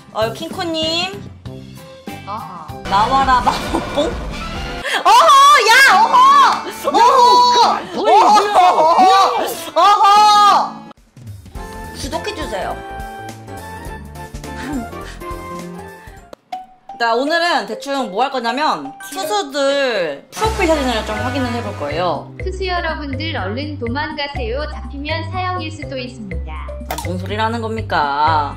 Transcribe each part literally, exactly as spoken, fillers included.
어, 킹코님. 어허. 나와라, 마법봉? 어허! 야! 어허! 어허! 어허! 어허! 구독해주세요. 자, 오늘은 대충 뭐 할 거냐면 투수들 프로필 사진을 좀 확인을 해볼 거예요. 투수 여러분들 얼른 도망가세요. 잡히면 사형일 수도 있습니다. 아, 뭔 소리라는 겁니까?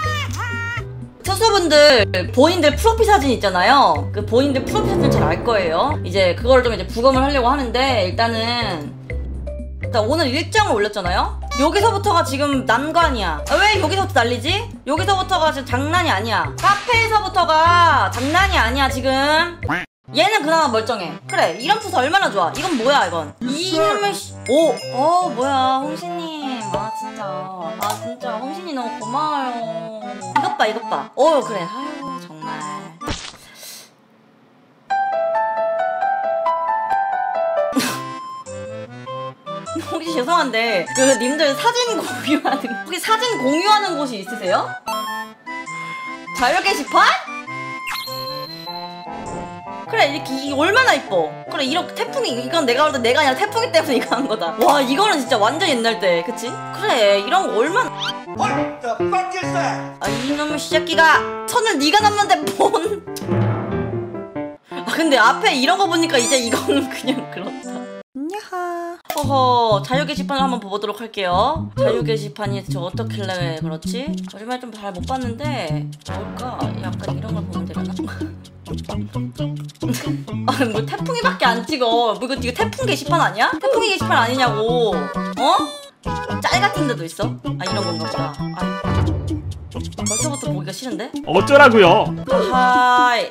투수분들 본인들 프로필 사진 있잖아요. 그 본인들 프로필 사진 잘 알 거예요. 이제 그걸 좀 이제 부검을 하려고 하는데 일단은 일단 오늘 일정을 올렸잖아요. 여기서부터가 지금 난관이야. 아, 왜 여기서부터 난리지? 여기서부터가 지금 장난이 아니야. 카페에서부터가 장난이 아니야 지금. 얘는 그나마 멀쩡해. 그래, 이런 투수 얼마나 좋아. 이건 뭐야 이건. 이놈의 씨. 오! 어 뭐야 홍신님. 아 진짜 아 진짜 홍신이 너무 고마워요. 이것 봐 이것 봐. 어 그래. 아유 정말. 혹시 죄송한데 그 님들 사진 공유하는 혹시 사진 공유하는 곳이 있으세요? 자유 게시판? 그래 이렇게 이게 얼마나 이뻐. 그래 이렇게 태풍이 이건 내가 볼 때 내가 아니라 태풍이 때문에 이거 한 거다. 와 이거는 진짜 완전 옛날 때 그치? 그래 이런 거 얼마나 아 이놈의 새끼가 선을 네가 넘는데 뭔 아 근데 앞에 이런 거 보니까 이제 이거는 그냥 그렇다. 야하. 허허 자유 게시판을 한번 보도록 할게요. 자유 게시판이 저 어떻길래 그렇지? 요즘에 좀 잘 못 봤는데 뭘까? 약간 이런 걸 보면 되려나? 아, 뭐 태풍이밖에 안 찍어. 뭐 이거 이거 태풍 게시판 아니야? 태풍이 게시판 아니냐고. 어? 짤 같은 데도 있어? 아 이런 건가 보다. 아, 벌써부터 보기가 싫은데? 어쩌라고요? 하이.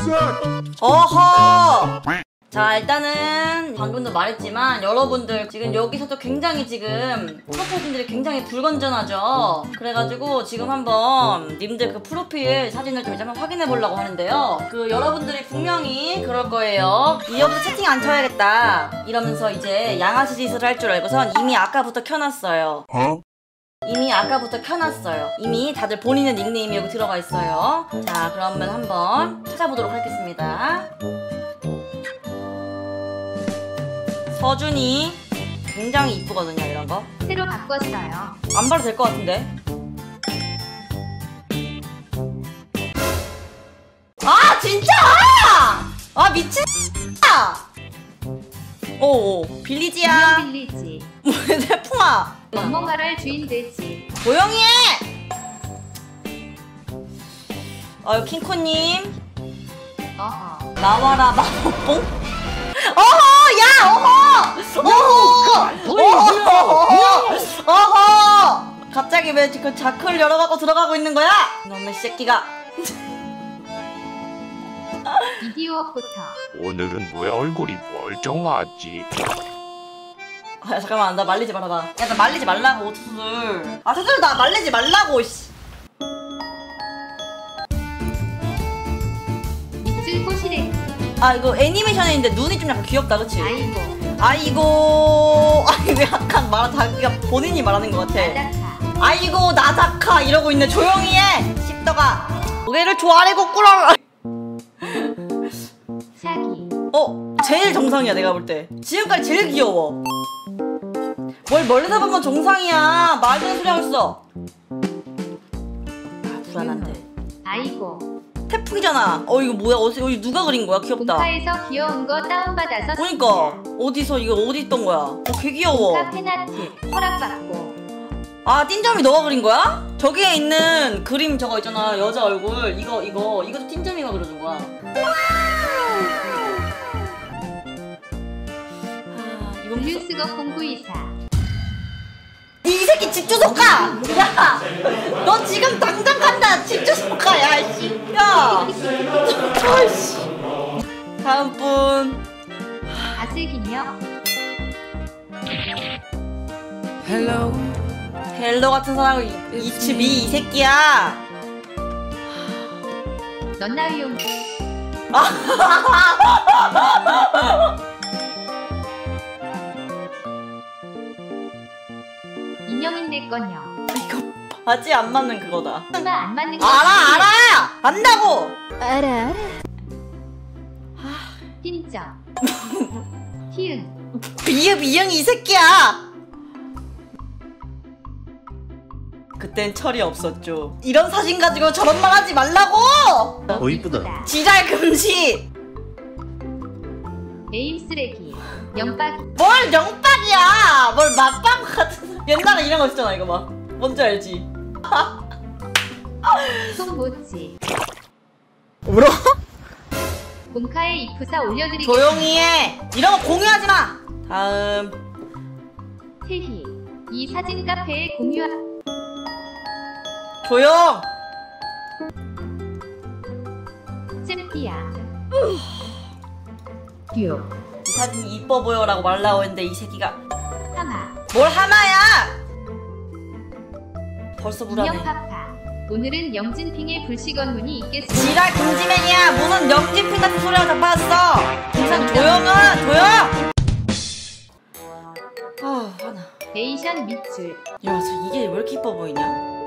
어허. 자 일단은 방금도 말했지만 여러분들 지금 여기서도 굉장히 지금 프로필분들이 굉장히 불건전하죠. 그래가지고 지금 한번 님들 그 프로필 사진을 좀 이제 한번 확인해 보려고 하는데요. 그 여러분들이 분명히 그럴 거예요. 이제부터 채팅 안 쳐야겠다 이러면서 이제 양아치 짓을 할 줄 알고선 이미 아까부터 켜놨어요. 어? 이미 아까부터 켜놨어요. 이미 다들 본인의 닉네임이 여기 들어가 있어요. 자 그러면 한번 찾아보도록 하겠습니다. 서준이 굉장히 이쁘거든요 이런거. 새로 바꿨어요. 안 봐도 될 것 같은데. 아 진짜! 아 미친 오 빌리지야. 빌리지. 뭐야 태풍아. 멍멍아랄 주인 되지. 조용히 해! 아유 킹코님. 어허. 나와라 마법봉? 어허! 야! 어허! 어허! 어허! 어허! 갑자기 왜 그 자크를 열어갖고 들어가고 있는 거야? 너의 새끼가. 이디오부터. 오늘은 왜 얼굴이 멀쩡하지? 아 야, 잠깐만 나 말리지 말아봐. 야 나 말리지 말라고 투수들. 아 투수들 나 말리지 말라고 씨. 밑줄 꼬시래. 아 이거 애니메이션인데 눈이 좀 약간 귀엽다 그치? 아이고. 아이고 아니 왜 약간 말하 자기가 본인이 말하는 것 같아. 나다카. 아이고 나다카 이러고 있네. 조용히 해 십더가. 고개를 조아래고 꿇어라. 샤기. 어 제일 정상이야 내가 볼 때. 지금까지 제일 귀여워. 뭘 멀리서 보면 정상이야. 말도 안 소리 하고 있어. 아 불안한데. 아이고. 태풍이잖아. 어 이거 뭐야? 어디 이거 누가 그린 거야? 귀엽다. 공카에서 귀여운 거 다운받아서. 그러니까 어디서 이거 어디 있던 거야? 어 개 귀여워. 공카 페나트. 허락받고. 아 띵점이 너가 그린 거야? 저기에 있는 그림 저거 있잖아 여자 얼굴 이거 이거 이것도 띵점이가 그려준 거야. 아 이건 무슨... 블루스거 공구이사. 이 새끼 집 주소 가! 야! 너 지금 당장 간다! 집 주소 가! 야 이씨! 야! 아이씨! 다음 분 아슬기녀. 헬로 헬로 같은 사람을 이츠미 이 새끼야! 넌나위용. 아 인형인 내 거녀. 이거 바지 안 맞는 그거다. 설마 안 맞는 거 알아 알아! 안다고! 알아 알아. 틴정 티응 비읍 이응 이 새끼야! 그땐 철이 없었죠. 이런 사진 가지고 저런 말 하지 말라고! 어 이쁘다. 지랄 금지! 에임 쓰레기 영빡 뭘 영빵이야! 뭘 맛빵 같은. 옛날에 이런 거 있었잖아, 이거 막. 뭔지 알지? 송모찌 울어? 공카에 이프사 올려드리겠습니다. 조용히 해! 이런 거 공유하지 마! 다음. 태희 이 사진 카페에 공유하 조용! 챔피야 듀오 이 사진이 이뻐 보여라고 말라고 했는데 이 새끼가 하마 뭘 하마야! 벌써 불안해. 인형파파 오늘은 영진핑의 불시건문이 있겠습니다. 지랄 금지맨이야! 무슨 영진핑 같은 소리가 잡아왔어! 김상 조용은! 조용! 아 화나. 에이션 밑줄 야, 저 이게 왜 이렇게 이뻐 보이냐?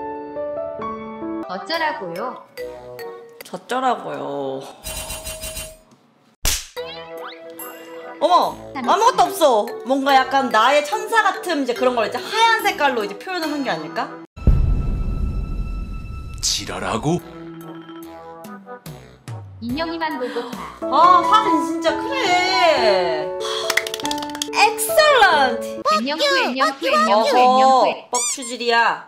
어쩌라고요? 저쩌라고요. 어머! 아무것도 없어! 뭔가 약간 나의 천사 같은 이제 그런 걸 이제 하얀 색깔로 이제 표현을 한 게 아닐까? 지랄하고 인형이만 보고 봐. 아, 사진 진짜 그래! 엑셀런트! 엔영쿠 엔영쿠 엔영쿠 어허, 엔영쿠 뻑추질이야.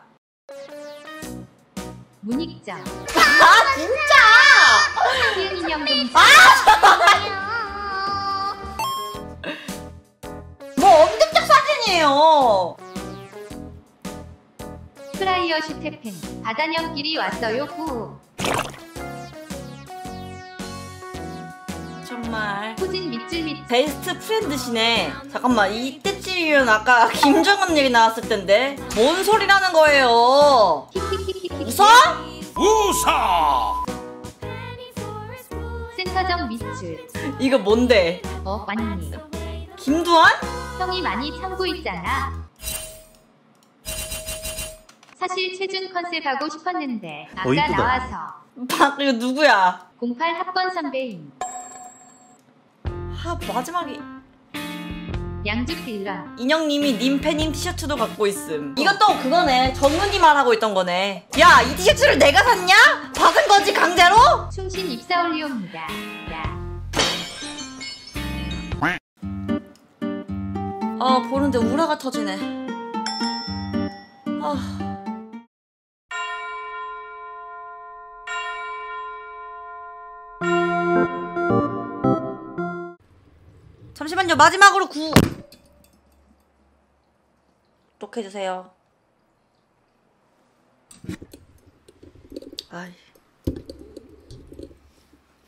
문익점 아, 진짜! 희은 인형 동지 뭐 엄격적 사진이에요! 프라이어 슈테펜 바다년끼리 왔어요 후 정말 후진 밑줄 밑 베스트 프렌드시네. 잠깐만, 이때쯤이면 아까 김정은 얘기 나왔을 텐데 뭔 소리라는 거예요? 킥킥킥킥킥 웃어? 웃어. 센터정 밑줄 이거 뭔데? 어 왔니 김두한? 형이 많이 참고 있잖아. 사실 최준 컨셉 하고 싶었는데 아까 어, 이쁘다. 나와서 박, 이거 누구야? 공팔 학번 선배임 아, 마지막에 양주 빌런 인형님이 님팬님 티셔츠도 갖고 있음. 이것도 그거네. 정은이 말하고 있던 거네. 야, 이 티셔츠를 내가 샀냐? 받은 거지, 강제로? 충신 입사 올리옵니다. 야 아, 보는데 우라가 터지네. 아. 잠시만요. 마지막으로 구 구독해주세요. 아이.